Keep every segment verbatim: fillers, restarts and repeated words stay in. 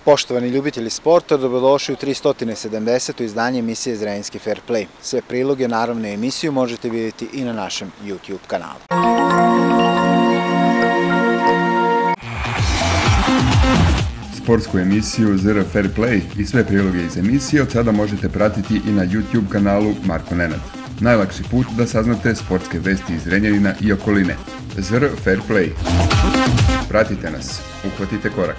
Poštovani ljubitelji sporta, dobrodošli u tristo sedamdeseto izdanje emisije Zrenjaninski Fair Play. Sve priloge, naravno i emisiju, možete vidjeti i na našem YouTube kanalu. Sportsku emisiju Z R Fair Play i sve priloge iz emisije od sada možete pratiti i na YouTube kanalu Marko Nenad. Najlakši put da saznate sportske vesti iz Zrenjanina i okoline. Z R Fair Play. Pratite nas, uhvatite korak.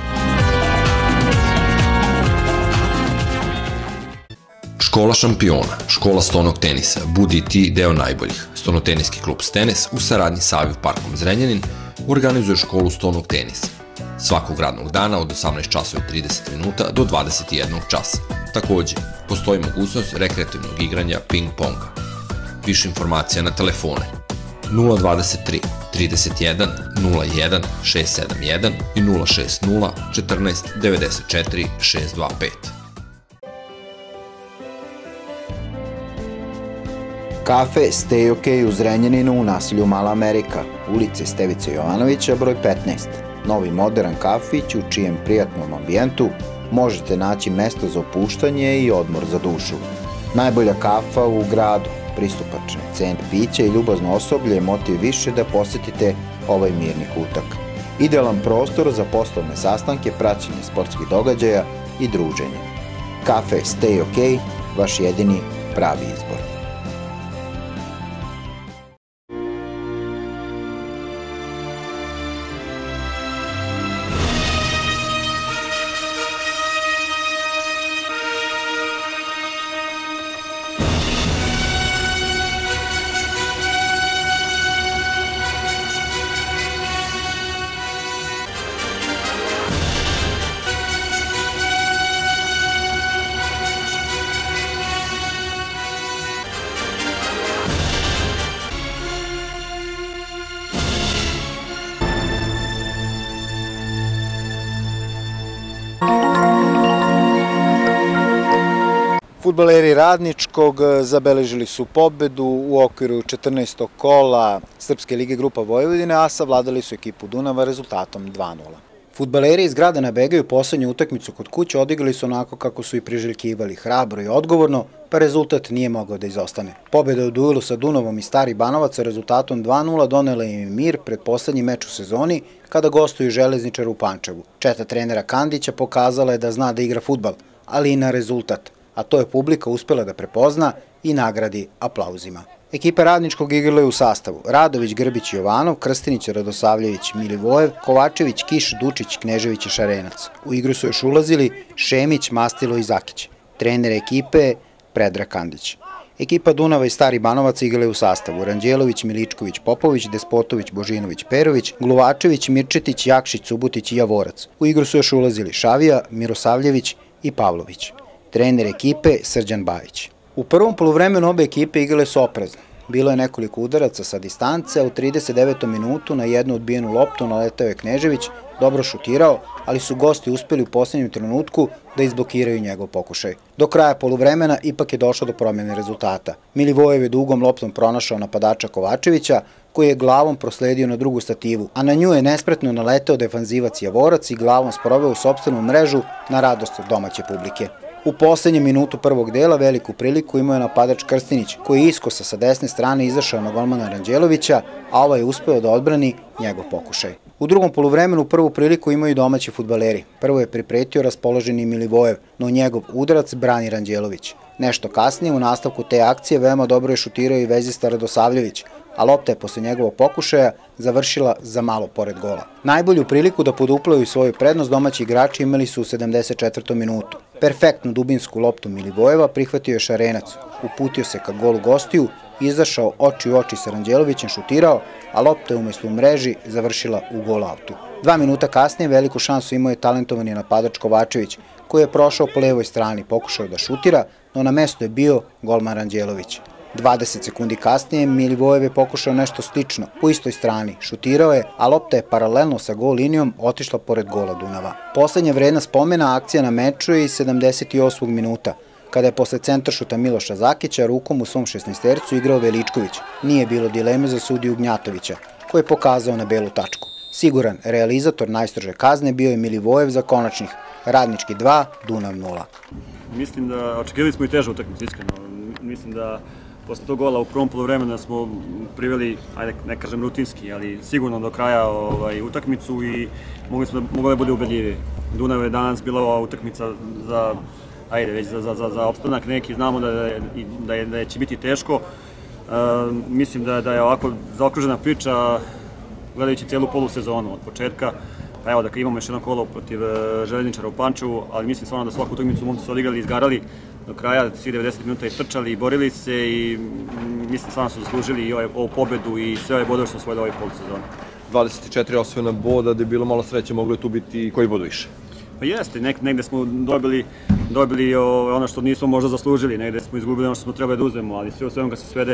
Škola šampiona, škola stonog tenisa, budi i ti deo najboljih. Stonoteniski klub Stenes u saradnji sa Aviv Parkom Zrenjanin organizuje školu stonog tenisa. Svakog radnog dana od osamnaest časova i trideset minuta do dvadeset jedan časa. Takođe, postoji mogućnost rekreativnog igranja ping-ponga. Više informacija na telefone nula dvadeset tri trideset jedan nula jedan šest sedam jedan i nula šest nula četrnaest devedeset četiri šest dvadeset pet. Kafe Stay OK u Zrenjaninu u naselju Mala Amerika, ulice Stevice Jovanovića, broj petnaest. Novi modern kafić u čijem prijatnom ambijentu možete naći mesto za opuštanje i odmor za dušu. Najbolja kafa u gradu, pristupačne cene pića i ljubazno osoblje je motiv više da posetite ovaj mirni kutak. Idealan prostor za poslovne sastanke, praćenje sportskih događaja i druženje. Kafe Stay OK, vaš jedini pravi izbor. Fudbaleri Radničkog zabeležili su pobedu u okviru četrnaestog kola Srpske lige Grupa Vojvodine, a savladali su ekipu Dunava rezultatom dva nula. Fudbaleri iz grada ne begaju poslednju utakmicu kod kuće, odigrali su onako kako su i priželjkivali, hrabro i odgovorno, pa rezultat nije mogao da izostane. Pobeda u duelu sa Dunavom i Stari Banovac sa rezultatom dva nula donela im mir pred poslednji meč u sezoni, kada gostuju Železničar u Pančevu. Četa trenera Kandića pokazala je da zna da igra fudbal, ali i na rezultat, a to je publika uspela da prepozna i nagradi aplauzima. Ekipa Radničkog igrala je u sastavu Radović, Grbić, Jovanov, Krstinić, Radosavljević, Milivojev, Kovačević, Kiš, Dučić, Knežević i Šarenac. U igru su još ulazili Šemić, Mastilo i Zakić. Trener ekipe Predrag Kandić. Ekipa Dunava i Stari Banovac igrala je u sastavu Ranđelović, Miličković, Popović, Despotović, Božinović, Perović, Gluvačević, Mirčetić, Jakšić, Subutić i Javorac. U igru su još ulazili Šavija, Mirosavljević i Pavlović. Trener ekipe Srđan Bajić. U prvom poluvremenu obe ekipe igrale su oprezno. Bilo je nekoliko udaraca sa distance, a u trideset devetom minutu na jednu odbijenu loptu naletao je Knežević, dobro šutirao, ali su gosti uspeli u posljednjem trenutku da izblokiraju njegov pokušaj. Do kraja poluvremena ipak je došlo do promjene rezultata. Milivojev je dugom loptom pronašao napadača Kovačevića, koji je glavom prosledio na drugu stativu, a na nju je nespretno naletao defanzivac Javorac i glavom sproveo u sopstvenu mrežu na radost domaće publike. U poslednjem minutu prvog dela veliku priliku imao je napadač Krstinić, koji je iskosa sa desne strane izašao na golmana Ranđelovića, a ovaj je uspeo da odbrani njegov pokušaj. U drugom poluvremenu prvu priliku imaju domaći fudbaleri. Prvo je pripretio raspoloženi Milivojev, no njegov udarac brani Ranđelović. Nešto kasnije u nastavku te akcije veoma dobro je šutirao i vezista Radosavljević, a lopta je posle njegovog pokušaja završila za malo pored gola. Najbolju priliku da poduplaju svoju prednost domaći igrači imali su u sedamdeset četvrtom minutu. Perfektnu dubinsku loptu Milivojeva prihvatio je Šarenac, uputio se ka golu gostiju, izašao oči u oči sa Ranđelovićem, šutirao, a lopta je umjesto u mreži završila u gol autu. Dva minuta kasnije veliku šansu imao je talentovani napadač Kovačević, koji je prošao po levoj strani, pokušao da šutira, no na mestu je bio golman Ranđelović. dvadeset sekundi kasnije Milivojev je pokušao nešto slično, po istoj strani, šutirao je, a lopta je paralelno sa gol linijom otišla pored gola Dunava. Poslednja vredna spomena akcija na meču je iz sedamdeset osmog minuta, kada je posle centaršuta Miloša Zakića rukom u svom šesnaestercu igrao Veličković. Nije bilo dileme za sudiju Gnjatovića, koji je pokazao na belu tačku. Siguran realizator najstrože kazne bio je Milivojev za konačnih. Radnički dva, Dunav nula. Mislim da očekivali smo i težu utakmicu, iskreno. Mislim da posle tog gola u prvom poluvremenu smo priveli, ajde ne kažem rutinski, ali sigurno do kraja ovaj, utakmicu i mogli smo mogli da bude ubedljiviji. Dunav je danas bila ova utakmica za, ajde, već za, za, za, za opstanak neki, znamo da, je, da, je, da je će biti teško. Uh, mislim da, da je ovako zaokružena priča gledajući cijelu polusezonu od početka. Pa evo, dakle, imamo još jedno kolo protiv Željezničara u Pančevu, ali mislim stvarno da svaku utakmicu momci su odigrali i izgarali do kraja, svih devedeset minuta i trčali i borili se i mislim stvarno su zaslužili i ovu pobedu i sve ove bodove što su osvojili u ovoj polusezoni. dvadeset četiri osvojena boda, da je bilo malo sreće, moglo je tu biti i koji bod više? Pa jeste, nek, negde smo dobili, dobili o, ono što nismo možda zaslužili, negde smo izgubili ono što smo trebali da uzmemo, ali sve u svemu kad se svede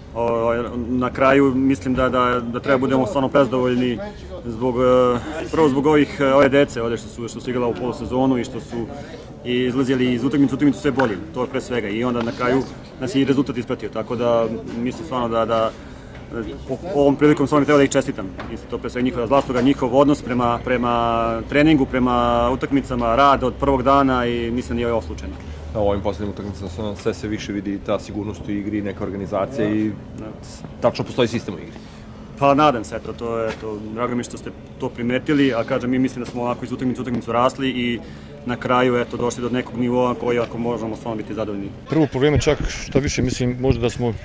o, na kraju mislim da, da, da treba budemo stvarno prezadovoljni zbog, prvo zbog ovih, ove dece ovde što su, što su igrala u polusezonu i što su i izlazili iz utakmice u utakmicu sve bolji, to je pre svega i onda na kraju nas je i rezultat ispratio, tako da mislim stvarno da, da po ovom prilikom stvarno treba da ih čestitam. Mislim, to pre svega njihova zasluga, njihov odnos prema, prema treningu, prema utakmicama, rad od prvog dana i mislim da nije ovo slučajno. Na ovim poslednjim utakmicama sve se više vidi ta sigurnost u igri, neka organizacija i tačno postoji sistem u igri. Pa nadam se, eto, to je, to, drago mi što ste to primetili, a kažem, mi mislim da smo ovako iz utakmice u utakmicu rasli i na kraju, eto, došli do nekog nivoa koji ako možemo stvarno biti zadovoljni. Prvo probleme čak, što više, mislim, možda da smo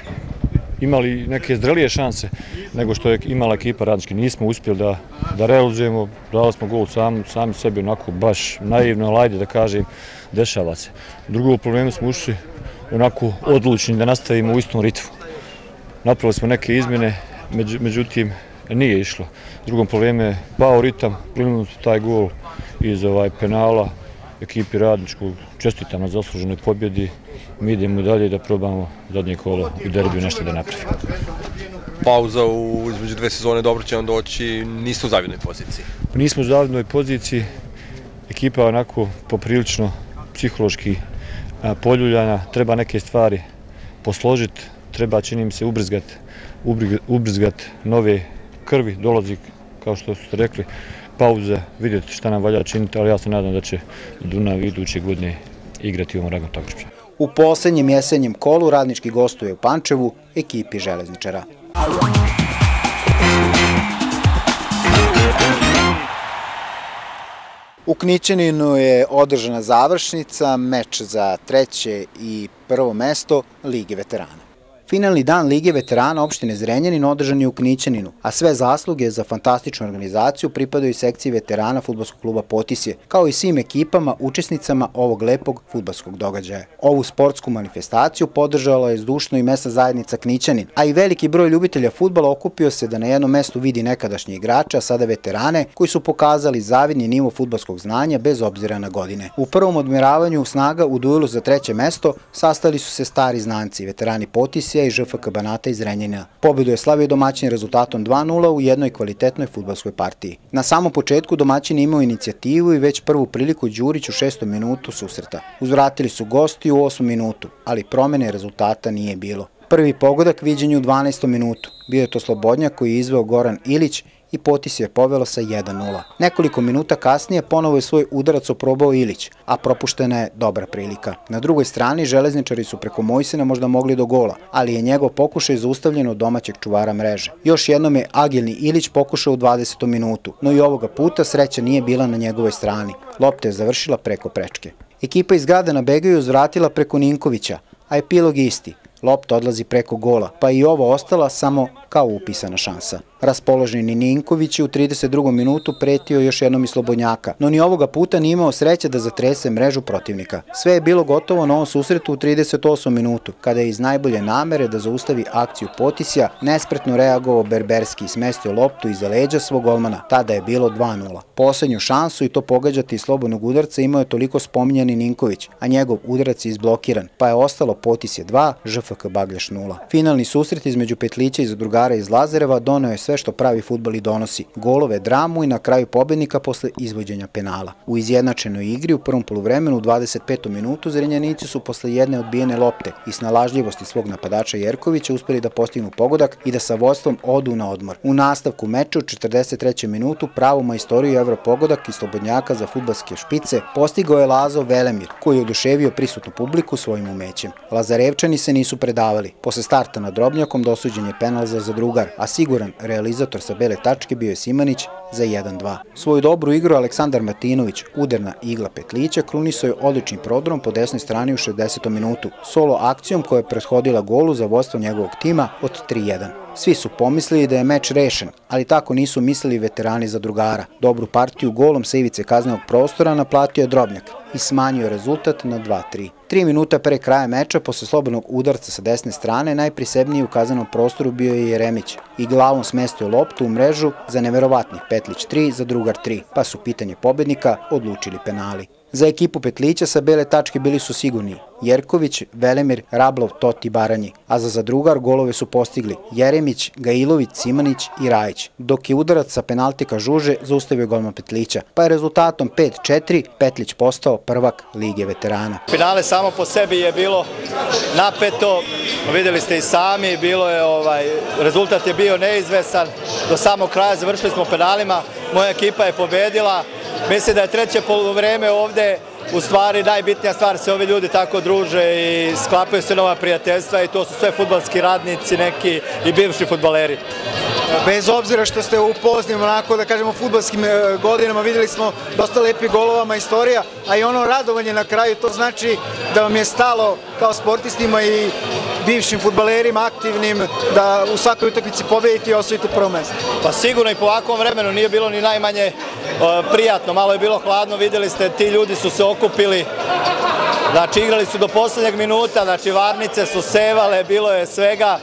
imali neke zrelije šanse nego što je imala ekipa Radnički. Nismo uspjeli da, da realizujemo, dali smo gol sam, sami sebi onako baš naivno, ali ajde da kažem, dešava se. Drugo probleme smo ušli onako odlučni da nastavimo u istom ritmu. Napravili smo neke izmjene, među, međutim nije išlo. Drugom probleme je pao ritam, primili smo taj gol iz ovaj, penala ekipi Radničkog. Čestitam na zasluženoj pobjedi. Mi idemo dalje da probamo zadnje kolo u derbiju nešto da napravimo. Pauza u, između dve sezone dobro će vam doći, niste u zavidnoj poziciji? Nismo u zavidnoj poziciji, ekipa je onako poprilično psihološki poljuljana, treba neke stvari posložiti, treba čini mi se ubrzgati ubrzgat nove krvi, dolazi kao što ste rekli, pauze, vidjeti šta nam valja činiti, ali ja se nadam da će Dunav iduće godine igrati u ovom ragnom takmičenju. U poslednjem jesenjem kolu Radnički gostuje u Pančevu ekipi Željezničara. U Knićaninu je održana završnica, meč za treće i prvo mesto Lige veterana. Finalni dan Lige veterana opštine Zrenjanin održan je u Knićaninu, a sve zasluge za fantastičnu organizaciju pripadaju sekciji veterana fudbalskog kluba Potisje, kao i svim ekipama učesnicama ovog lepog fudbalskog događaja. Ovu sportsku manifestaciju podržala je zdušno i mesna zajednica Knićanin, a i veliki broj ljubitelja fudbala okupio se da na jednom mestu vidi nekadašnje igrače, a sada veterane, koji su pokazali zavidni nivo fudbalskog znanja bez obzira na godine. U prvom odmeravanju snaga u duelu za treće mesto sastali su se stari znanci, veterani Potisje i Ž F K Banata iz Zrenjanina. Pobedu je slavio domaćin rezultatom dva nula u jednoj kvalitetnoj fudbalskoj partiji. Na samom početku domaćin imao inicijativu i već prvu priliku Đurić u šestom minutu susreta. Uzvratili su gosti u osmom minutu, ali promene rezultata nije bilo. Prvi pogodak viđen je u dvanaestom minutu. Bio je to Slobodnjak koji je izveo Goran Ilić i Potisje je povelo sa jedan nula. Nekoliko minuta kasnije ponovo je svoj udarac oprobao Ilić, a propuštena je dobra prilika. Na drugoj strani Železničari su preko Mojsina možda mogli do gola, ali je njegov pokušaj zaustavljen od domaćeg čuvara mreže. Još jednom je agilni Ilić pokušao u dvadesetom minutu, no i ovoga puta sreća nije bila na njegovoj strani. Lopta je završila preko prečke. Ekipa iz grada na Begaju uzvratila preko Ninkovića, a epilog je isti. Lopta odlazi preko gola, pa i ovo ostala samo kao upisana šansa. Raspoloženi Ninković je u trideset drugom minutu pretio još jednom i Slobodnjaka, no ni ovoga puta nije imao sreće da zatrese mrežu protivnika. Sve je bilo gotovo na ovom susretu u trideset osmom minutu, kada je iz najbolje namere da zaustavi akciju Potisja nespretno reagovao Berberski i smestio loptu iza leđa svog golmana. Tada je bilo dva nula. Poslednju šansu i to pogađati iz slobodnog udarca imao je toliko spominjani Ninković, a njegov udarac je izblokiran, pa je ostalo Potisje dva, Ž F K Baglješ nula. Finalni susret između Petlića i zadrugara iz Lazareva doneo je sve što pravi fudbal i donosi. Golove, dramu i na kraju pobednika posle izvođenja penala. U izjednačenoj igri u prvom poluvremenu u dvadeset petom minutu Zrenjaninci su posle jedne odbijene lopte i snalažljivosti svog napadača Jerkovića uspeli da postignu pogodak i da sa vodstvom odu na odmor. U nastavku meča u četrdeset trećem minutu pravu majstoriju evropogodak i slobodnjaka za fudbalske špice postigao je Lazo Velemir, koji je oduševio prisutnu publiku svojim umećem. Lazarevčani se nisu predavali. Posle starta nad Drobnjakom dosuđen je penal za zadrugar, a siguran realizator sa bele tačke bio je Simanić za jedan dva. Svoju dobru igru Aleksandar Martinović, uderna igla Petlića, krunisao je odličnim prodorom po desnoj strani u šezdesetom minutu, solo akcijom koja je prethodila golu za vodstvo njegovog tima od tri jedan. Svi su pomislili da je meč rešen, ali tako nisu mislili veterani zadrugara. Dobru partiju golom sa ivice kaznenog prostora naplatio je Drobnjak i smanjio rezultat na dva tri. Tri minuta pre kraja meča, posle slobodnog udarca sa desne strane, najprisebniji u kaznenom prostoru bio je Jeremić i glavom smestio loptu u mrežu za neverovatnih Petlić tri, zadrugar tri, pa su pitanje pobednika odlučili penali. Za ekipu Petlića sa bele tačke bili su sigurni Jerković, Velemir, Rablov, Toti, Baranji, a za zadrugar golove su postigli Jeremić, Gailović, Simanić i Rajić, dok je udarac sa penaltika Žuže zaustavio golman Petlića, pa je rezultatom pet četiri Petlić postao prvak Lige veterana. Finale samo po sebi je bilo napeto, videli ste i sami, bilo je ovaj rezultat je bio neizvesan, do samog kraja završili smo penalima, moja ekipa je pobedila. Mislim da je treće poluvreme ovde u stvari najbitnija stvar, se ovi ljudi tako druže i sklapaju se nova prijateljstva i to su sve fudbalski radnici neki i bivši fudbaleri. Bez obzira što ste u poznim, onako da kažemo, fudbalskim godinama, videli smo dosta lepih golova, majstorija, a i ono radovanje na kraju, to znači da vam je stalo kao sportistima i bivšim fudbalerima, aktivnim, da u svakoj utakmici pobedite i osvojite prvo mesto. Pa sigurno i po ovakvom vremenu nije bilo ni najmanje prijatno, malo je bilo hladno, videli ste, ti ljudi su se okupili, znači igrali su do poslednjeg minuta, znači varnice su sevale, bilo je svega.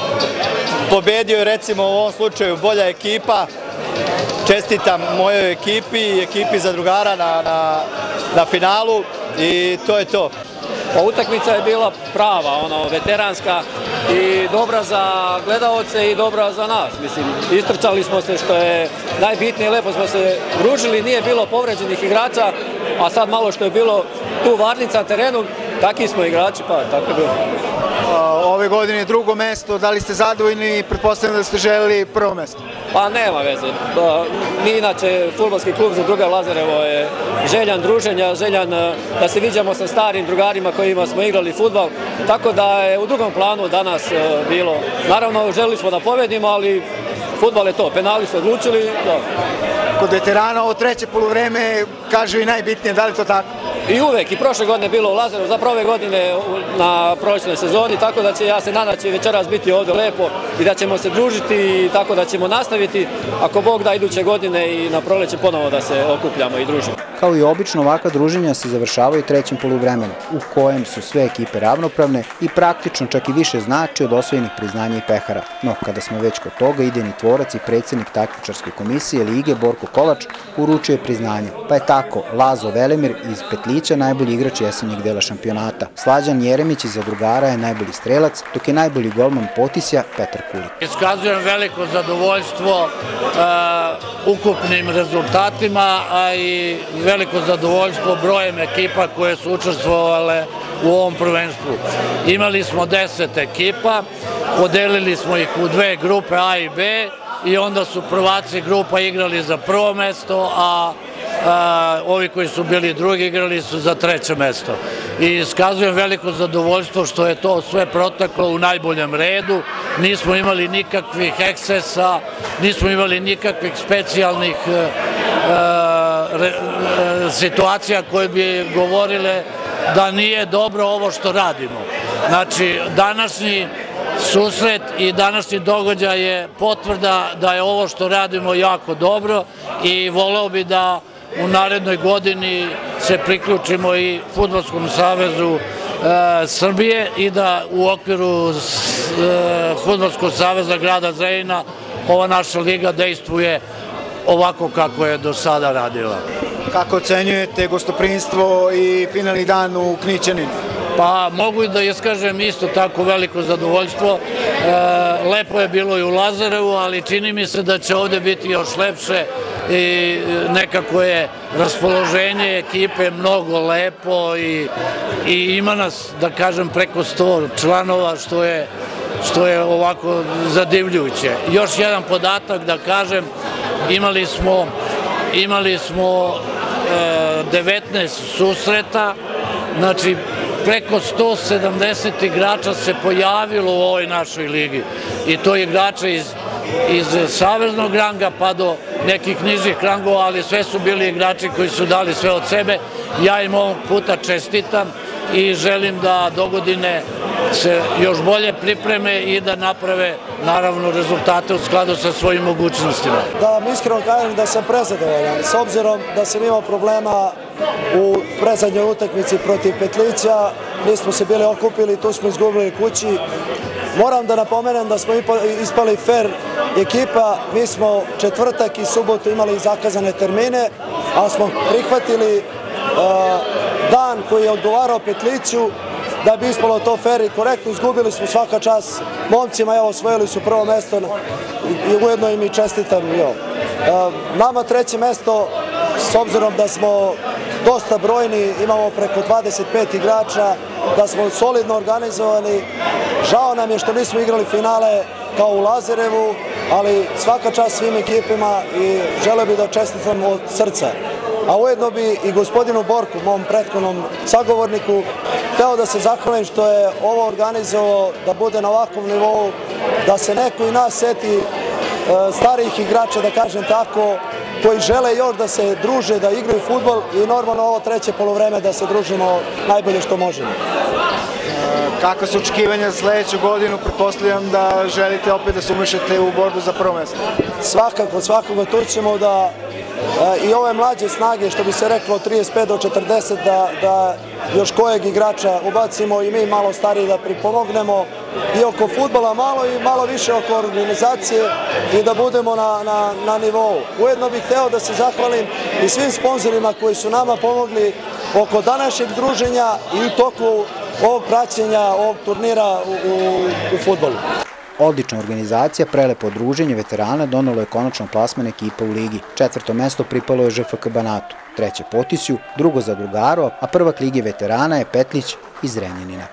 Pobedio je recimo u ovom slučaju bolja ekipa, čestitam mojoj ekipi i ekipi zadrugara na, na, na finalu i to je to. Pa utakmica je bila prava, ono, veteranska i dobra za gledaoce i dobra za nas. Mislim, istrčali smo se što je najbitnije, lepo smo se družili, nije bilo povređenih igrača, a sad malo što je bilo tu varnica na terenu, takvi smo igrači, pa tako je bilo. Ove godine drugo mesto, da li ste zadovoljni i pretpostavljam da ste želeli prvo mesto? Pa nema veze. Mi inače, fudbalski klub Zadrugar Lazarevo je željan druženja, željan da se viđamo sa starim drugarima kojima smo igrali fudbal, tako da je u drugom planu danas bilo. Naravno, želeli smo da pobedimo, ali fudbal je to, penali su odlučili. Kod veterana ovo treće poluvreme kažu i najbitnije, da li to tako? I uvek, i prošle godine bilo u Lazarevu, zapravo ove godine na prolećnoj sezoni, tako da će, ja se nadam da će večeras biti ovde lepo i da ćemo se družiti i tako da ćemo nastaviti, ako Bog da, iduće godine i na proleće ponovo da se okupljamo i družimo. Kao i obično, ovakva druženja se završavaju trećim poluvremenu, u kojem su sve ekipe ravnopravne i praktično čak i više znači od osvojenih priznanja i pehara. No, kada smo već kod toga, idejni tvorac i predsjednik takmičarske komisije Lige Borko Kolač uručio je priznanje, pa je tako Lazo Velemir iz Petlića najbolji igrač jesenjeg dela šampionata. Slađan Jeremić iz Zadrugara je najbolji strelac, dok je najbolji golman Potisja Petar Kulik. Iskazujem veliko zadovoljstvo ukupnim rezultatima, a i veliko zadovoljstvo brojem ekipa koje su učestvovale u ovom prvenstvu. Imali smo deset ekipa, podelili smo ih u dve grupe A i B i onda su prvaci grupa igrali za prvo mesto, a ovi koji su bili drugi igrali su za treće mesto. I iskazujem veliko zadovoljstvo što je to sve proteklo u najboljem redu, nismo imali nikakvih ekscesa, nismo imali nikakvih specijalnih situacija koje bi govorile da nije dobro ovo što radimo. Znači, današnji susret i današnji događaj je potvrda da je ovo što radimo jako dobro i voleo bi da u narednoj godini se priključimo i Fudbalskom savezu Srbije i da u okviru Fudbalskog saveza grada Zrenjanina ova naša liga dejstvuje ovako kako je do sada radila. Kako ocenjujete gostoprinstvo i finalni dan u Knićaninu? Pa mogu da iskažem isto tako veliko zadovoljstvo. Lepo je bilo i u Lazarevu, ali čini mi se da će ovde biti još lepše i nekako je raspoloženje ekipe mnogo lepo i ima nas, da kažem, preko sto članova, što je što je ovako zadivljujuće. Još jedan podatak da kažem, imali smo imali smo devetnaest susreta, znači preko sto sedamdeset igrača se pojavilo u ovoj našoj ligi i to je igrača iz iz saveznog ranga pa do nekih nižih rangova, ali sve su bili igrači koji su dali sve od sebe. Ja im ovog puta čestitam i želim da dogodine se još bolje pripreme i da naprave naravno rezultate u skladu sa svojim mogućnostima. Da vam iskreno kažem da sam prezadovoljan, s obzirom da sam imao problema u predzadnjoj utakmici protiv Petlića, mi smo se bili okupili, tu smo izgubili kući. Moram da napomenem da smo ispali fair ekipa, mi smo četvrtak i subotu imali zakazane termine, ali smo prihvatili dan koji je odgovarao Petliću da bi ispalo to fair i korektno. Izgubili smo svaka čast momcima, evo osvojili su prvo mesto i ujedno im i čestitam. Nama treće mesto, s obzirom da smo dosta brojni, imamo preko dvadeset pet igrača, da smo solidno organizovani. Žao nam je što nismo igrali finale kao u Lazarevu, ali svaka čast svim ekipima i želeo bih da čestitam od srca. A ujedno bi i gospodinu Borku, mom prethodnom sagovorniku, hteo da se zahvalim što je ovo organizovao da bude na ovakvom nivou, da se neko i nas seti starijih igrača, da kažem tako, koji žele još da se druže, da igraju fudbal i normalno ovo treće polovreme da se družimo najbolje što možemo. Kakva su očekivanja za sledeću godinu? Pretpostavljam da želite opet da se umešate u borbu za prvo mesto. Svakako, svakako tu ćemo da i ove mlađe snage, što bi se reklo od trideset pet do četrdeset, da još kojeg igrača ubacimo i mi malo stariji da pripomognemo i oko fudbala malo i malo više oko organizacije i da budemo na nivou. Ujedno bih hteo da se zahvalim i svim sponzorima koji su nama pomogli oko današnjeg druženja i u toku ovog praćenja, ovog turnira u fudbalu. Odlična organizacija, prelepo druženje veterana donelo je konačno plasman ekipa u ligi. Četvrto mesto pripalo je Ž F K Banatu, treće Potisju, drugo Zadrugaru, a prvak lige veterana je Petlić iz Zrenjanina.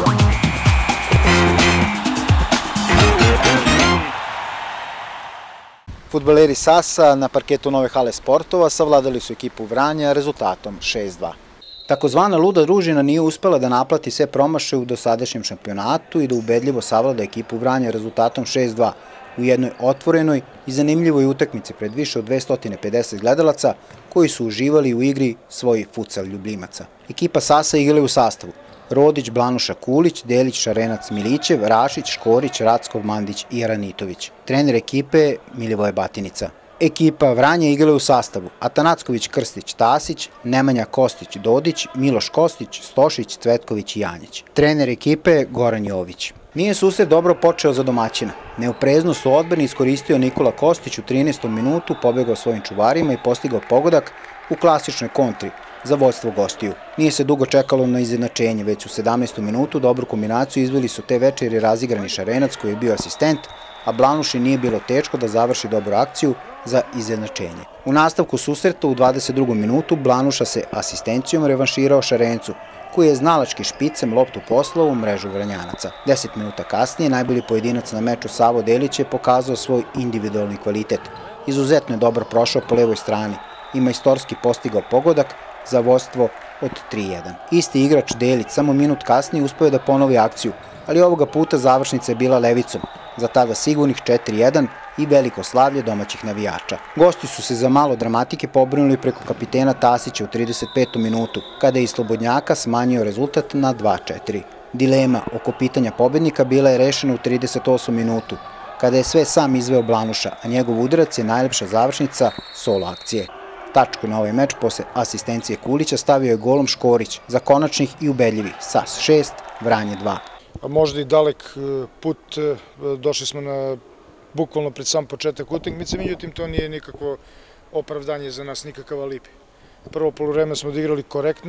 Fudbaleri Sasa na parketu Nove hale sportova savladali su ekipu Vranja rezultatom šest dva. Takozvana luda družina nije uspela da naplati sve promašaje u dosadašnjem šampionatu i da ubedljivo savlada ekipu Vranja rezultatom šest dva u jednoj otvorenoj i zanimljivoj utakmici pred više od dvesta pedeset gledalaca koji su uživali u igri svojih futsal ljubljimaca. Ekipa Sasa igrala u sastavu Rodić, Blanuša, Kulić, Delić, Šarenac, Milićev, Rašić, Škorić, Rackov, Mandić i Aranitović. Trener ekipe je Milivoje Batinica. Ekipa Vranja igrala u sastavu Atanacković, Krstić, Tasić, Nemanja Kostić, Dodić, Miloš Kostić, Stošić, Cvetković i Janjić. Trener ekipe je Goran Jović. Nije susret dobro počeo za domaćina. Neopreznost u odbrani iskoristio Nikola Kostić u trinaestom minutu, pobegao svojim čuvarima i postigao pogodak u klasičnoj kontri za vođstvo gostiju. Nije se dugo čekalo na izjednačenje, već u sedamnaestom minutu dobru kombinaciju izveli su te večeri razigrani Šarenac koji je bio asistent, a Blanuši nije bilo teško da završi dobru akciju za izjednačenje. U nastavku susreta u dvadeset drugom minutu Blanuša se asistencijom revanširao Šarencu, koji je znalački špicem loptu poslao u mrežu Vranjanaca. Deset minuta kasnije najbolji pojedinac na meču Savo Delić je pokazao svoj individualni kvalitet. Izuzetno je dobro prošao po levoj strani i majstorski postigao pogodak za vođstvo od tri jedan. Isti igrač Delić samo minut kasnije uspeo da ponovi akciju, ali ovoga puta završnica je bila levicom, za tada sigurnih četiri jedan i veliko slavlje domaćih navijača. Gosti su se za malo dramatike pobrinuli preko kapitena Tasića u trideset petom minutu, kada je iz Slobodnjaka smanjio rezultat na dva četiri. Dilema oko pitanja pobednika bila je rešena u trideset osmom minutu, kada je sve sam izveo Blanuša, a njegov udarac je najlepša završnica solo akcije. Tačku na ovaj meč posle asistencije Kulića stavio je golom Škorić za konačnih i ubedljivih Sas šest, Vranje dva. Možda i dalek put, došli smo na bukvalno pred sam početak utakmice, međutim to nije nikakvo opravdanje za nas, nikakav alibi. Prvo poluvreme smo odigrali korektno,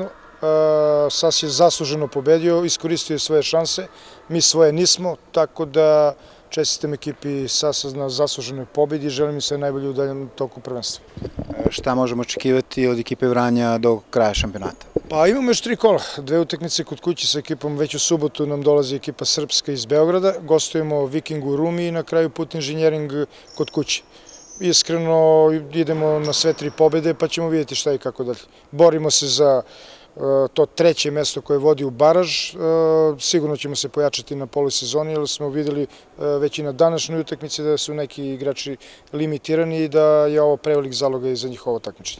Sas je zasluženo pobedio, iskoristio je svoje šanse, mi svoje nismo, tako da čestitam ekipi Sasa na zasluženoj pobedi i želim im sve najbolje u daljem toku prvenstva. Šta možemo očekivati od ekipe Vranja do kraja šampionata? Pa imamo još tri kola, dve utakmice kod kuće sa ekipom, već u subotu nam dolazi ekipa Srpska iz Beograda, gostujemo Vikingu u Rumi i na kraju Put inženjering kod kuće. Iskreno idemo na sve tri pobede pa ćemo vidjeti šta i kako dalje. Borimo se za to treće mesto koje vodi u baraž, sigurno ćemo se pojačati na polusezoni jer smo videli već i na današnjoj utakmici da su neki igrači limitirani i da je ovo prevelik zalogaj za njihovo takmičenje.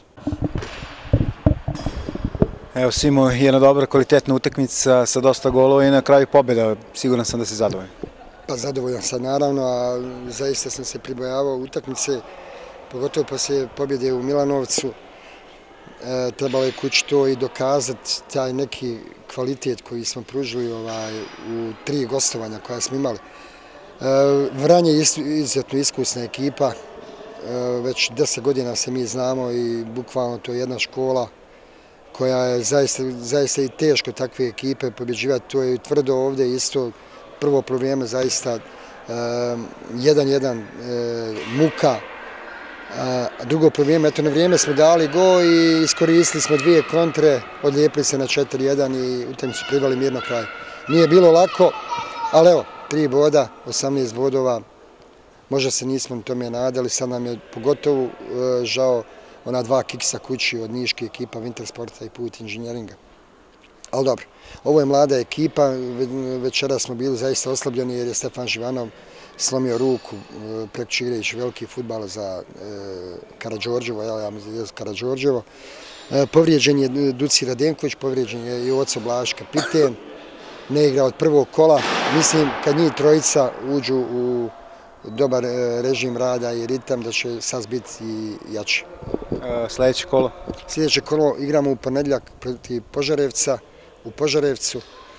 Evo Simo, jedna dobra kvalitetna utakmica sa dosta golova i na kraju pobjeda, siguran sam da si zadovoljan. Pa zadovoljan sam naravno, a zaista sam se pribojavao utakmice, pogotovo poslije pobjede u Milanovcu. Trebalo je kući to i dokazati, taj neki kvalitet koji smo pružili u tri gostovanja koja smo imali. Vranje je izuzetno iskusna ekipa, već deset godina se mi znamo i bukvalno to je jedna škola koja je zaista i teško takve ekipe pobjeđivati, to je tvrdo ovdje isto. Prvo probleme zaista jedan jedan muka, a drugo probleme, eto na vrijeme smo dali go i iskoristili smo dvije kontre, odlijepili se na četiri jedan i u tem su privali mirno kraj. Nije bilo lako, ali evo, tri boda, osamnaest bodova, možda se nismo tome nadali, sad nam je pogotovo žao ona dva kiksa kući od niške ekipa Wintersporta i Put inženjeringa. Ali dobro, ovo je mlada ekipa, večera smo bili zaista oslabljeni jer je Stefan Živanov slomio ruku prekčirajući veliki futbal za Karađorđevo, ja mislim da je Karađorđevo. Povrijeđen je Duci Radenković, povrijeđen je i Oco Blaž kapiten, ne igra od prvog kola. Mislim, kad njih trojica uđu u dobar režim rada i ritam, da će Sas biti i jači. Sljedeće kolo? Sljedeće kolo igramo u ponedjeljak protiv Požarevca, u Požarevcu.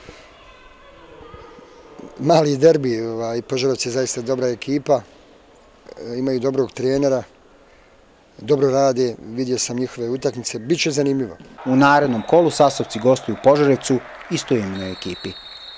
Mali derbi, Požarevci je zaista dobra ekipa, imaju dobrog trenera, dobro rade, vidio sam njihove utakmice, bit će zanimljivo. U narednom kolu Sasovci gostuju u Požarevcu, istoimenoj ekipi.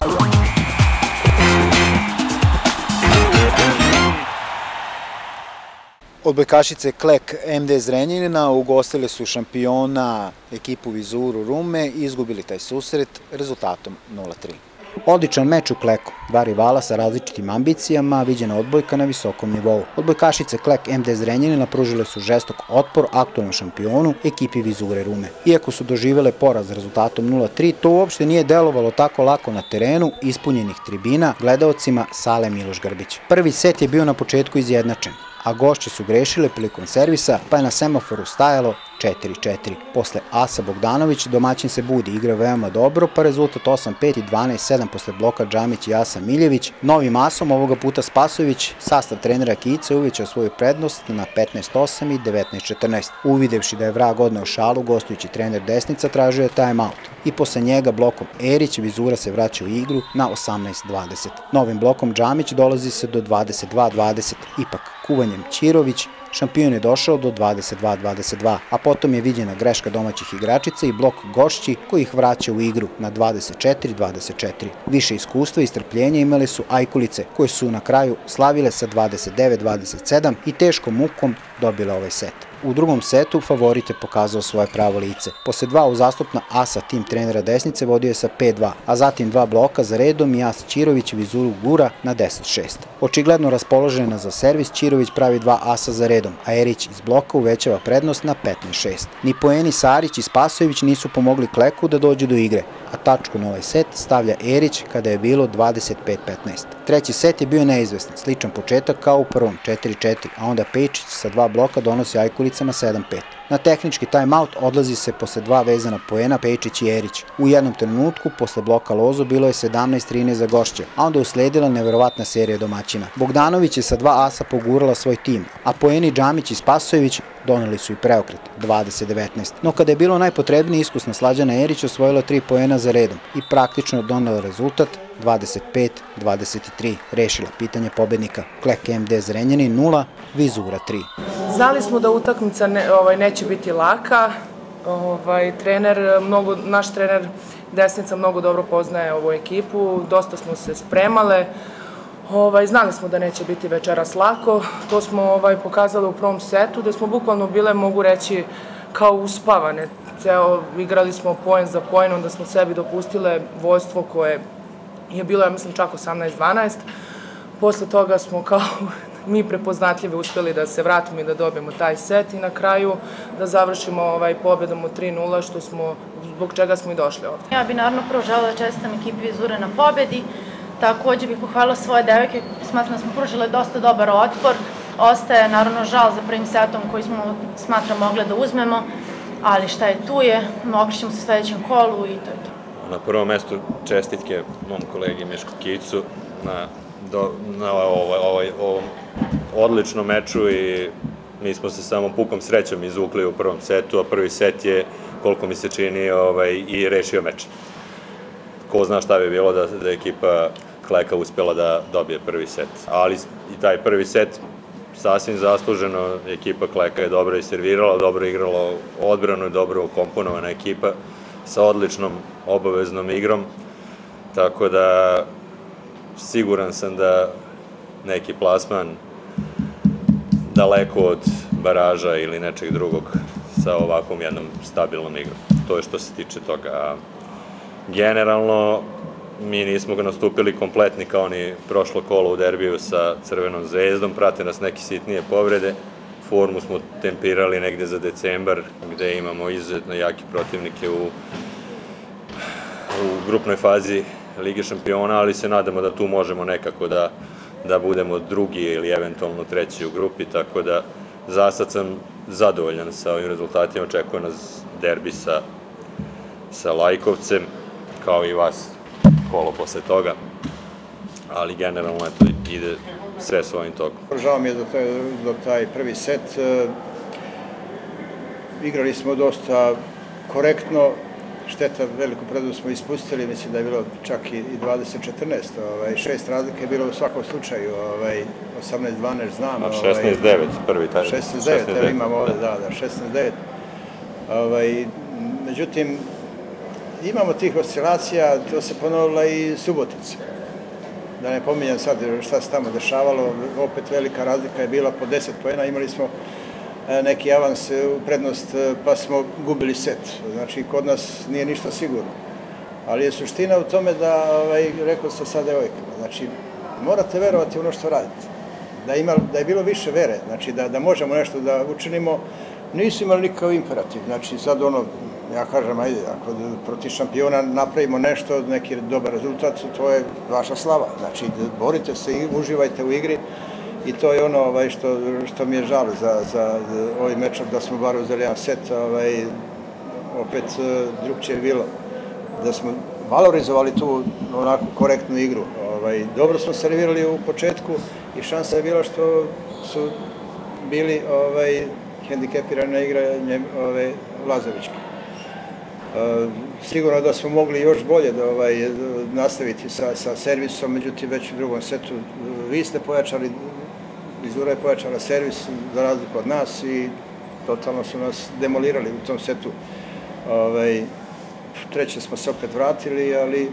Odbojkašice Klek M D Zrenjanina ugostile su šampiona ekipu Vizuru Rume i izgubili taj susret rezultatom nula tri. Odličan meč u Kleku, dva rivala sa različitim ambicijama, viđena odbojka na visokom nivou. Odbojkašice Klek M D Zrenjanina pružile su žestok otpor aktualnom šampionu ekipi Vizure Rume. Iako su doživele poraz rezultatom nula tri, to uopšte nije delovalo tako lako na terenu ispunjenih tribina gledaocima sale Miloš Grbić. Prvi set je bio na početku izjednačen, a gošće su grešile prilikom servisa, pa je na semaforu stajalo četiri četiri. Posle Asa Bogdanović domaćin se budi, igra veoma dobro, pa rezultat osam pet i dvanaest sedam posle bloka Džamić i Asa Miljević. Novim asom, ovoga puta Spasojević, sastav trenera Kijice uvećao svoju prednost na petnaest osam i devetnaest četrnaest. Uvidevši da je vrag odneo šalu, gostujući trener Desnica tražio je time-out. I posle njega blokom Erić, Vizura se vraća u igru na osamnaest dvadeset. Novim blokom Džamić dolazi se do dvadeset dva dvadeset. Ipak, kuvanjem Ćirović, šampion je došao do dvadeset dva dvadeset dva, a potom je viđena greška domaćih igračica i blok gošći koji ih vraća u igru na dvadeset četiri dvadeset četiri. Više iskustva i strpljenja imale su Ajkulice, koje su na kraju slavile sa dvadeset devet dvadeset sedam i teškom mukom dobile ovaj set. U drugom setu favorit je pokazao svoje pravo lice. Posle dva uzastopna asa tim trenera Desnice vodio je sa pet dva, a zatim dva bloka za redom i as Ćirović Vizuru gura na deset šest. Očigledno raspoložena za servis, Ćirović pravi dva asa za redom, a Erić iz bloka uvećava prednost na petnaest šest. Ni poeni Sarić i Spasojević nisu pomogli Kleku da dođe do igre, a tačku na ovaj set stavlja Erić kada je bilo dvadeset pet petnaest. Treći set je bio neizvestan, sličan početak kao u prvom, četiri četiri, a onda Pejčić sa dva bloka donosi Ajkulicama sedam pet. Na tehnički time-out odlazi se posle dva vezana poena Pejčić i Erić. U jednom trenutku, posle bloka Lozo, bilo je sedamnaest trinaest za gošće, a onda usledila neverovatna serija domaćina. Bogdanović je sa dva asa pogurala svoj tim, a poeni Džamić i Spasojević doneli su i preokret, dvadeset devetnaest. No kada je bilo najpotrebnije, iskusna Slađana Erić osvojila tri poena za redom i praktično donela rezultat dvadeset pet dvadeset tri. Rešila pitanje pobednika. Klek M D Zrenjanin nula, Vizura tri. Znali smo da utakmica neće biti laka, Naš trener Desnica mnogo dobro poznaje ovu ekipu, dosta smo se spremale, znali smo da neće biti večeras lako, to smo pokazali u prvom setu, da smo bukvalno bile, mogu reći, kao uspavane. Igrali smo poen za poen, onda smo sebi dopustile vođstvo koje je bilo, ja mislim, čak osamnaest dvanaest. Posle toga smo kao mi prepoznatljive uspeli da se vratimo i da dobijemo taj set i na kraju da završimo pobedom od tri nula, zbog čega smo i došli ovde. Ja bih naravno prvo želela da čestitam ekipi Vizure na pobedi. Takođe bih pohvalila svoje devojke, smatram da smo pružile dosta dobar otpor. Ostaje naravno žal za prvim setom koji smo, smatram, mogli da uzmemo, ali šta je tu je, okrećemo se u sledećem kolu i to je to. Na prvom mestu čestitke mom kolegi Miško Kicu na ovom odličnom meču i mi smo se samo pukom srećom izvukli u prvom setu, a prvi set je, koliko mi se čini, i rešio meč. Ko zna šta bi bilo da je ekipa Kleka uspela da dobije prvi set. Ali i taj prvi set sasvim zasluženo, ekipa Kleka je dobro i servirala, dobro igrala odbranu i dobro ukomponovana ekipa sa odličnom obaveznom igrom, tako da siguran sam da neki plasman daleko od baraža ili nečeg drugog sa ovakvom jednom stabilnom igrom. To je što se tiče toga. Generalno, mi nismo ga nastupili kompletni kao ni prošlo kolo u derbiju sa Crvenom zvezdom, prate nas neke sitnije povrede. Formu smo tempirali negde za decembar, gde imamo izuzetno jake protivnike u grupnoj fazi Lige šampiona, ali se nadamo da tu možemo nekako da budemo drugi ili eventualno treći u grupi, tako da za sad sam zadovoljan sa ovim rezultatima. Očekuje nas derbi sa Lajkovcem, kao i vas kolo posle toga, ali generalno ide sve svojim tokom. Žao mi je za taj prvi set. Igrali smo dosta korektno, šteta, veliku prednost smo ispustili, mislim da je bilo čak i dvadeset četrnaest, šest razlike je bilo u svakom slučaju, osamnaest dvanaest znam. šesnaest devet prvi taj. šesnaest devet, evo imamo ovde, da, da, šesnaest devet. Međutim, imamo tih oscilacija, to se ponovila i Subotica. Da ne pominjam sad šta se tamo dešavalo, opet velika razlika je bila po deset poena, imali smo neki avans u prednost pa smo gubili set. Znači, kod nas nije ništa sigurno. Ali je suština u tome da, rekao sam sad devojkama, znači, morate verovati u ono što radite. Da je bilo više vere, znači da možemo nešto da učinimo, nisu imali nikakav imperativ. Znači, sad ono, ja kažem, ajde, ako protiv šampiona napravimo nešto, neki dobar rezultat, to je vaša slava. Znači, borite se i uživajte u igri i to je ono što mi je žal za ovaj mečak, da smo bar uzeli jedan set, opet drugčije je bilo. Da smo valorizovali tu onako korektnu igru. Dobro smo servirali u početku i šansa je bila što su bili hendikepirane igranje Lazovićke. Sigurno da smo mogli još bolje nastaviti sa servisom, međutim već u drugom setu vi ste pojačali, Vizura je pojačala servis za razliku od nas i totalno su nas demolirali u tom setu. Treće smo se opet vratili, ali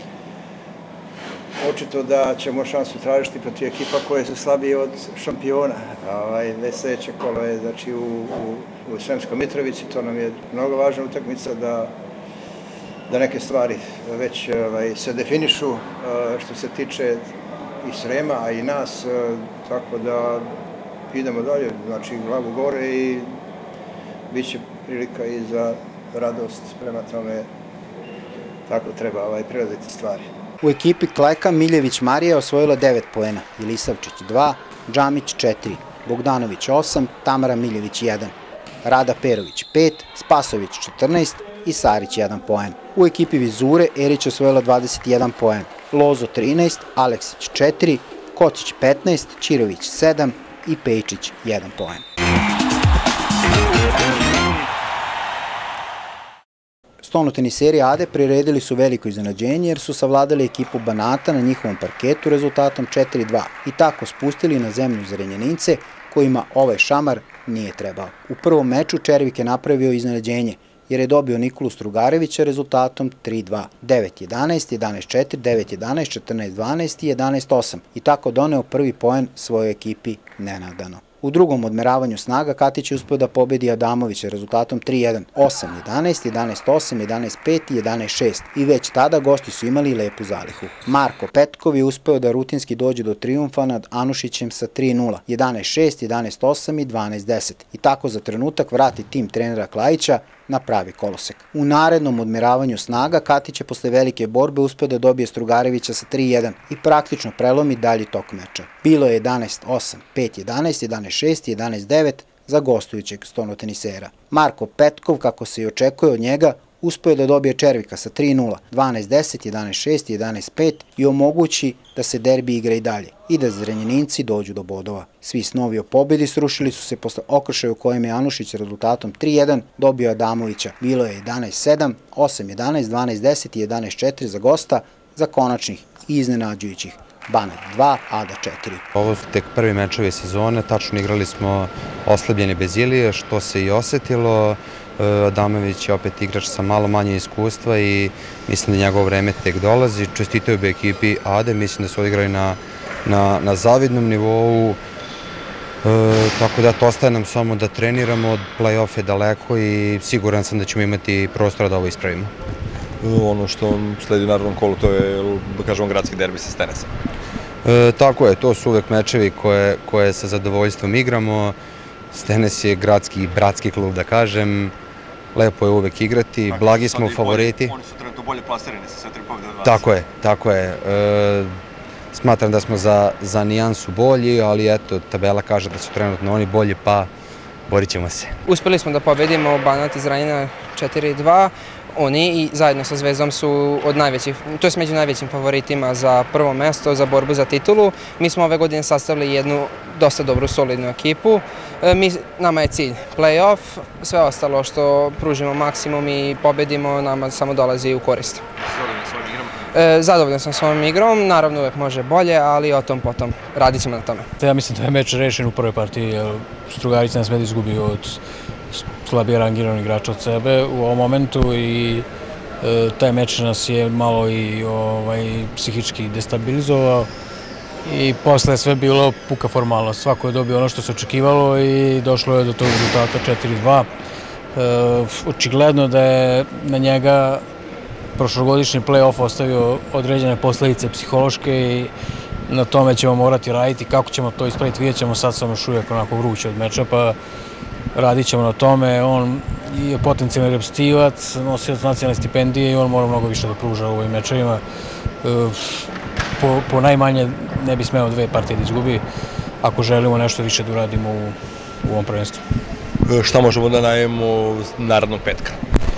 očito da ćemo šansu tražiti protiv ekipa koje su slabije od šampiona. Već sledeće kolo je u Sremskoj Mitrovici, to nam je mnogo važna utakmica da neke stvari već se definišu što se tiče i Srema, a i nas, tako da idemo dalje, znači glavu gore i bit će prilika i za radost, prema tome tako treba prelaziti stvari. U ekipi Kleka Miljević Marija osvojila devet poena, Ilisavčić dva, Džamić četiri, Bogdanović osam, Tamara Miljević jedan, Rada Perović pet, Spasović četrnaest i Sarić jedan poen. U ekipi Vizure Erić osvojila dvadeset jedan poen, Lozo trinaest, Aleksić četiri, Kocić petnaest, Ćirović sedam i Pejčić jedan poen. Stonoteniseri Ade priredili su veliko iznenađenje jer su savladali ekipu Banata na njihovom parketu rezultatom četiri dva i tako spustili na zemlju Zrenjanince kojima ovaj šamar nije trebao. U prvom meču Červik je napravio iznenađenje jer je dobio Nikolu Strugarevića rezultatom tri dva, devet jedanaest, jedanaest četiri, devet jedanaest, četrnaest dvanaest i jedanaest osam i tako doneo prvi poen svojoj ekipi nenadano. U drugom odmeravanju snaga Katić je uspeo da pobedi Adamovića rezultatom tri jedan, osam jedanaest, jedanaest osam, jedanaest pet i jedanaest šest i već tada gosti su imali lepu zalihu. Marko Petkov je uspeo da rutinski dođe do trijumfa nad Anušićem sa tri nula, jedanaest šest, jedanaest osam i dvanaest deset i tako za trenutak vrati tim trenera Klajića na pravi kolosek. U narednom odmeravanju snaga Katić je posle velike borbe uspeo da dobije Strugarevića sa tri jedan i praktično prelomi dalji tok meča. Bilo je jedanaest osam, pet jedanaest, jedanaest šest i jedanaest devet za gostujućeg stonotenisera. Marko Petkov, kako se i očekuje od njega, uspeo je da dobije Červika sa tri nula, dvanaest deset, jedanaest šest i jedanaest pet i omogući da se derbi igra i dalje i da Zrenjaninci dođu do bodova. Svi snovi o pobedi srušili su se posle okršaja u kojem je Anušić rezultatom tri jedan dobio Adamovića. Bilo je jedanaest sedam, osam jedanaest, dvanaest deset i jedanaest četiri za gosta za konačnih i iznenađujućih Banat dva, Ada četiri. Ovo su tek prvi mečevi sezone, tačno igrali smo oslabljeni bez Ilije, što se i osetilo. Adamović je opet igrač sa malo manje iskustva i mislim da njegovo vreme tek dolazi. Čestitaju bi ekipi Ade, mislim da su odigrali na, na, na zavidnom nivou, e, tako da to ostaje nam samo da treniramo, play-off je daleko i siguran sam da ćemo imati prostora da ovo ispravimo. Ono što sledi u narednom kolu, to je, da kažemo, gradski derbi sa Stenesom. E, tako je, to su uvek mečevi koje, koje sa zadovoljstvom igramo. Stenes je gradski i bratski klub, da kažem. Lepo je uvek igrati, blagi smo favoriti. Oni su trenutno bolje plasirani sa sve tri pobjede od vas. Tako je, tako je. E, smatram da smo za, za nijansu bolji, ali eto, tabela kaže da su trenutno oni bolji, pa borit ćemo se. Uspeli smo da pobedimo Banat iz Ranjina četiri dva. Oni i zajedno sa Zvezdom su od najvećih, to je među najvećim favoritima za prvo mesto, za borbu za titulu. Mi smo ove godine sastavili jednu dosta dobru, solidnu ekipu. Mi, nama je cilj play-off, sve ostalo što pružimo maksimum i pobedimo, nama samo dolazi u korist. Zadovoljan svojim igrom? E, zadovoljan sam svojim igrom, naravno uvek može bolje, ali o tom potom radit ćemo na tome. Ja mislim da je meč rešen u prvoj partiji, jer Strugarić nas med izgubio od slabije rangiranog igrača od sebe u ovom momentu i e, taj meč nas je malo i ovaj, psihički destabilizovao i posle je sve bilo puka formalnost. Svako je dobio ono što se očekivalo i došlo je do tog rezultata četiri dva. E, očigledno da je na njega prošlogodišnji play-off ostavio određene posledice psihološke i na tome ćemo morati raditi. Kako ćemo to ispraviti, vidjet ćemo, sad sam još uvijek onako vruće od meča, pa radit ćemo na tome. On je potencijalni reprezentativac, nosilac nacionalne stipendije i on mora mnogo više da pruža u ovim mečevima. Po, po najmanje ne bi smeo dve partije da izgubi ako želimo nešto više da uradimo u, u ovom prvenstvu. Šta možemo da najavimo narednog petka?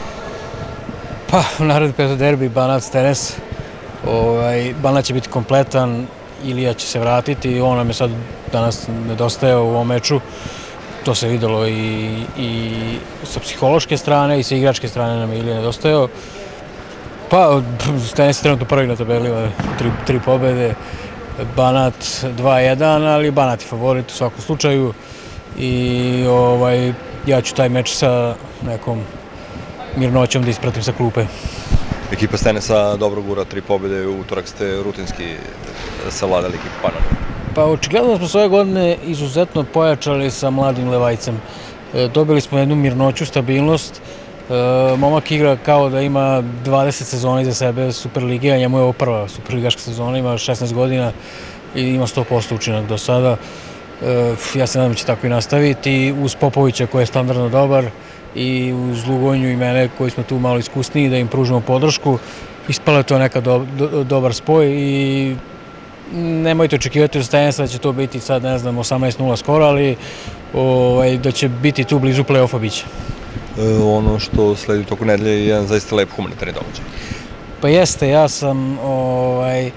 Pa, naredni petak derbi, Banat Stenes. Ovaj, Banat će biti kompletan, Ilija će se vratiti, on nam je sad danas nedostajao u ovom meču. To se videlo i, i sa psihološke strane i sa igračke strane nam je Ilija nedostajao. Pa, Stenes je trenutno prvi na tabeli, tri, tri pobede, Banat dva jedan, ali Banat je favorit u svakom slučaju i ovaj, ja ću taj meč sa nekom mirnoćom da ispratim sa klupe. Ekipa Stenesa dobro gura, tri pobjede, u utorak ste rutinski savladali ekipu Panona. Pa očigledno smo se ove godine izuzetno pojačali sa mladim Levajcem. E, dobili smo jednu mirnoću, stabilnost. E, momak igra kao da ima dvadeset sezona iza sebe Superlige, a njemu je ovo prva superligaška sezona, ima šesnaest godina i ima sto posto učinak do sada. E, ja se nadam da će tako i nastaviti, uz Popovića koji je standardno dobar i uz Lugonju i mene koji smo tu malo iskusniji da im pružimo podršku. Ispalo je to neka do, do, dobar spoj i nemojte očekivati od Stenesa da će to biti sad, ne znam, osamnaest nula skoro, ali ovaj, da će biti tu blizu play-offa biće. E, ono što sledi toko nedelje je jedan zaista lep humanitarni događaj. Pa jeste, ja sam ovaj,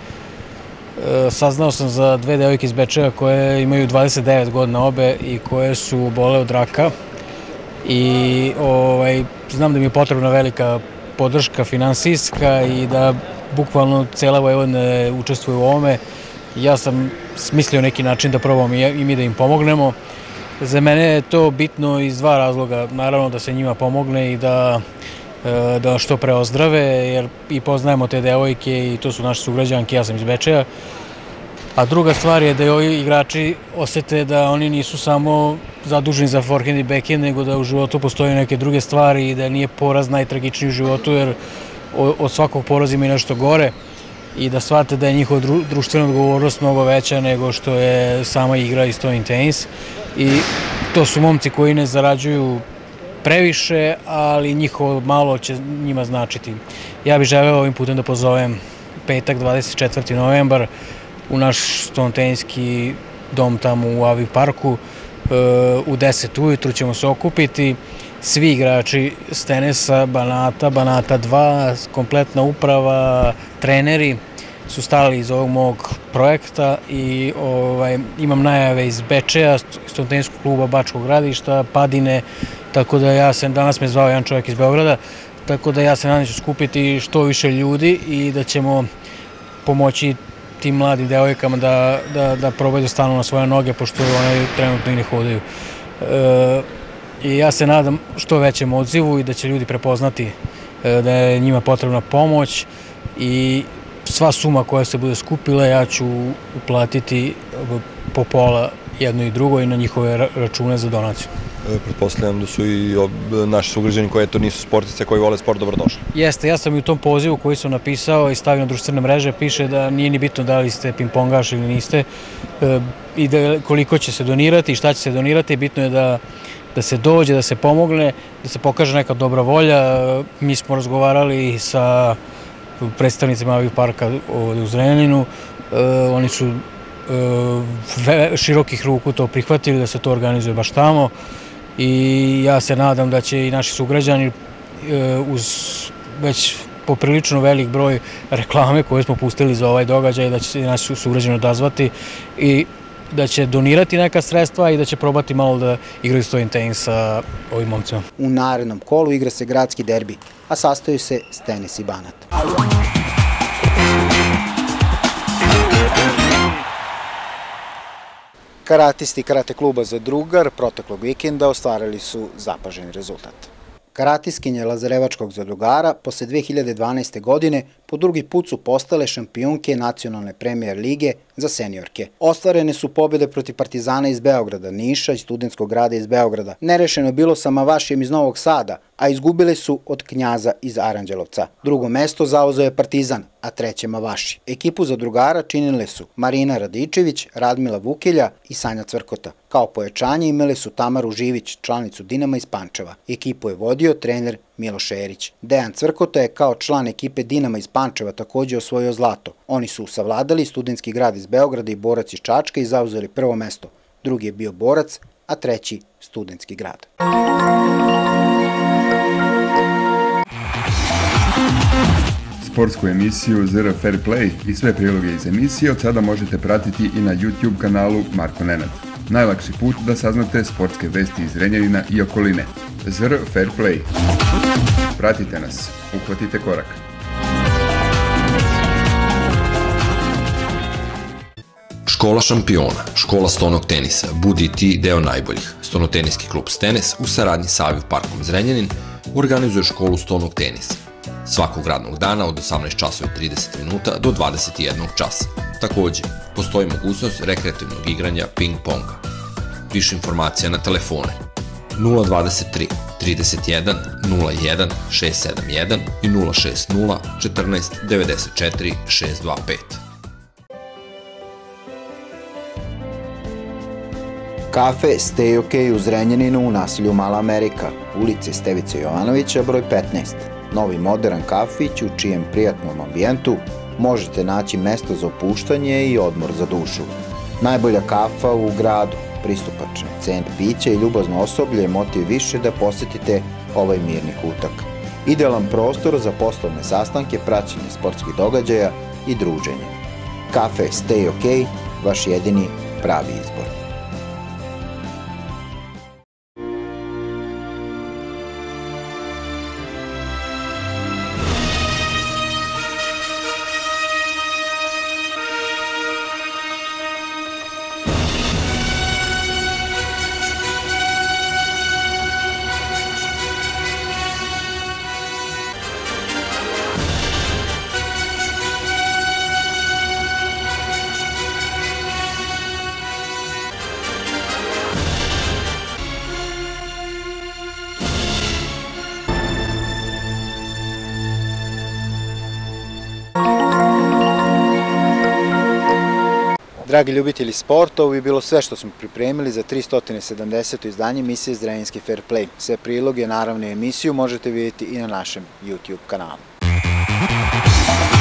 saznao sam za dve devojke iz Bečeja koje imaju dvadeset devet godina obe i koje su bole od raka i ovaj, znam da mi je potrebna velika podrška finansijska i da bukvalno cela Vojvodina učestvuje u ovome. Ja sam smislio neki način da probamo i mi da im pomognemo Za mene je to bitno iz dva razloga. Naravno da se njima pomogne i da da što pre ozdrave, jer i poznajemo te devojke i to su naše sugrađanke, ja sam iz Bečeja. A druga stvar je da i ovi igrači osete da oni nisu samo zaduženi za forehand i backhand, nego da u životu postoje neke druge stvari i da nije poraz najtragičniji u životu, jer od svakog poraza ima i nešto gore, i da shvate da je njihova društvena odgovornost mnogo veća nego što je sama igra i stojni tenis. I to su momci koji ne zarađuju previše, ali njihovo malo će njima značiti. Ja bih želeo ovim putem da pozovem petak, dvadeset četvrti novembar, u naš stolnoteniski dom tamo u Aviv parku. U deset ujutru ćemo se okupiti. Svi igrači s tenisa, Banata, Banata dva, kompletna uprava, treneri su stali iz ovog mog projekta i imam najave iz Bečeja, stolnotenskog kluba Bačkog gradišta, Padine, tako da ja sam, danas me zvao jedan čovjek iz Beograda, tako da ja se nadam da ću skupiti što više ljudi i da ćemo pomoći tim mladim devojkama da probaju da stanu na svoje noge, pošto one trenutno i ne hodaju. I ja se nadam što većem odzivu i da će ljudi prepoznati da je njima potrebna pomoć, i sva suma koja se bude skupila ja ću uplatiti po pola jedno i drugo i na njihove račune za donaciju. Pretpostavljam da su i naši sugrađani koji eto nisu sportice, koji vole sport, dobrodošli. Jeste, ja sam i u tom pozivu koji sam napisao i stavio na društvene mreže, piše da nije ni bitno da li ste ping-pongaš ili niste i koliko će se donirati i šta će se donirati. Bitno je da se dođe, da se pomogne, da se pokaže neka dobra volja. Mi smo razgovarali sa predstavnicima Aviv parka u Zrenjaninu, oni su širokih ruku to prihvatili da se to organizuje baš tamo, i ja se nadam da će i naši sugrađani uz već poprilično velik broj reklame koje smo pustili za ovaj događaj, da će se i naši sugrađani odazvati i da će donirati neka sredstva i da će probati malo da igraju stojni tenis sa ovim momcima. U narednom kolu igra se gradski derbi, a sastoji se Stenis i Banat. Karatisti karate kluba Zadrugar proteklog vikenda ostvarili su zapaženi rezultat. Karatiskinje Lazarevačkog Zadrugara posle dve hiljade dvanaeste. godine po drugi put su postale šampionke nacionalne premijer lige za seniorke. Ostvarene su pobjede protiv Partizana iz Beograda, Niša i Studentskog grada iz Beograda. Nerešeno je bilo sa Mavašijem iz Novog Sada, a izgubile su od Knjaza iz Aranđelovca. Drugo mesto zauzeo je Partizan, a treće Mavaši. Ekipu Zadrugara činile su Marina Radičević, Radmila Vukilja i Sanja Cvrkota. Kao pojačanje imale su Tamaru Živić, članicu Dinama iz Pančeva. Ekipu je vodio trener Miloš Erić. Dejan Cvrkota je kao član ekipe Dinama iz Pančeva takođe osvojio zlato. Oni su savladali Studentski grad iz Beograda i Borac iz Čačka i zauzeli prvo mesto. Drugi je bio Borac, a treći Studentski grad. Sportsku emisiju Z R Fair Play i sve priloge iz emisije od sada možete pratiti i na YouTube kanalu Marko Nenad. Najlakši put da saznate sportske vesti iz Zrenjanina i okoline. Z R Fair Play. Pratite nas, uhvatite korak. Škola šampiona, škola stonog tenisa, budi ti deo najboljih. Stonoteniski klub Stenes u saradnji sa Aviv parkom Zrenjanin organizuje školu stonog tenisa. Svakog radnog dana od osamnaest časova i trideset minuta do dvadeset jedan časa. Takođe, postoji mogućnost rekreativnog igranja ping-ponga. Više informacija na telefone nula dvadeset tri trideset jedan nula jedan šest sedam jedan i nula šest nula četrnaest devedeset četiri šest dva pet. Kafe Stay OK u Zrenjaninu u naselju Mala Amerika, ulice Stevice Jovanovića, broj petnaest. Novi modern kafić u čijem prijatnom ambijentu možete naći mesto za opuštanje i odmor za dušu. Najbolja kafa u gradu, pristupačne cene pića i ljubazno osoblje motiv više da posetite ovaj mirni kutak. Idealan prostor za poslovne sastanke, praćenje sportskih događaja i druženje. Kafe Stay OK, vaš jedini pravi izbor. Dragi ljubitelji sporta, ovo je bilo sve što smo pripremili za tristo sedamdeseto izdanje emisije Zrenjaninski Fair Play. Sve priloge, naravno i emisiju, možete vidjeti i na našem YouTube kanalu.